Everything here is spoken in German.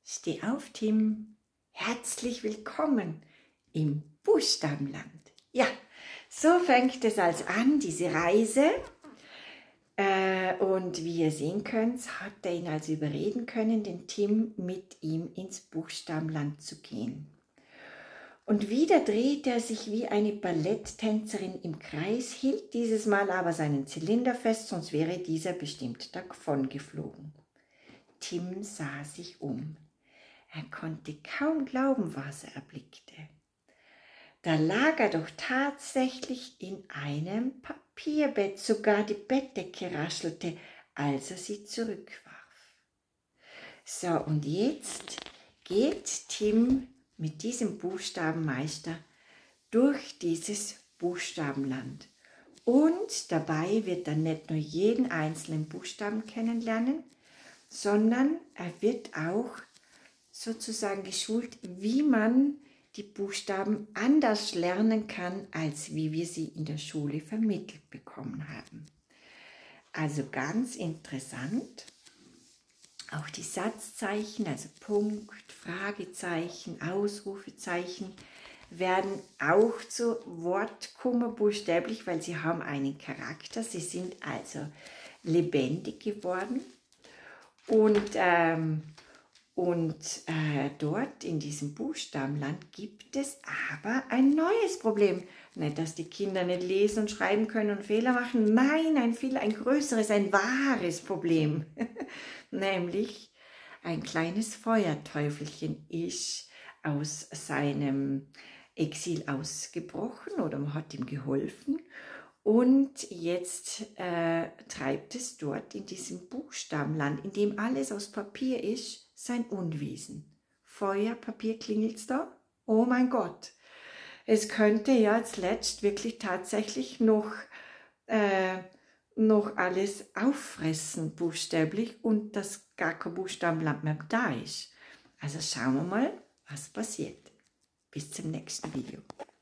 Steh auf, Tim. Herzlich willkommen im Buchstabenland. Ja, so fängt es also an, diese Reise. Und wie ihr sehen könnt, hat er ihn also überreden können, den Tim mit ihm ins Buchstabenland zu gehen. Und wieder drehte er sich wie eine Balletttänzerin im Kreis, hielt dieses Mal aber seinen Zylinder fest, sonst wäre dieser bestimmt davon geflogen. Tim sah sich um. Er konnte kaum glauben, was er erblickte. Da lag er doch tatsächlich in einem Papierbett, sogar die Bettdecke raschelte, als er sie zurückwarf. So, und jetzt geht Tim mit diesem Buchstabenmeister durch dieses Buchstabenland. Und dabei wird er nicht nur jeden einzelnen Buchstaben kennenlernen, sondern er wird auch sozusagen geschult, wie man die Buchstaben anders lernen kann, als wie wir sie in der Schule vermittelt bekommen haben. Also ganz interessant. Auch die Satzzeichen, also Punkt, Fragezeichen, Ausrufezeichen, werden auch zu Wort kommen, buchstäblich, weil sie haben einen Charakter. Sie sind also lebendig geworden. Und dort in diesem Buchstabenland gibt es aber ein neues Problem. Nicht, dass die Kinder nicht lesen und schreiben können und Fehler machen. Nein, ein größeres, ein wahres Problem. Nämlich ein kleines Feuerteufelchen ist aus seinem Exil ausgebrochen oder man hat ihm geholfen. Und jetzt treibt es dort in diesem Buchstabenland, in dem alles aus Papier ist, sein Unwesen. Feuer, Papier, klingelt's da? Oh mein Gott! Es könnte ja zuletzt wirklich tatsächlich noch alles auffressen, buchstäblich, und dass gar kein Buchstabenland mehr da ist. Also schauen wir mal, was passiert. Bis zum nächsten Video.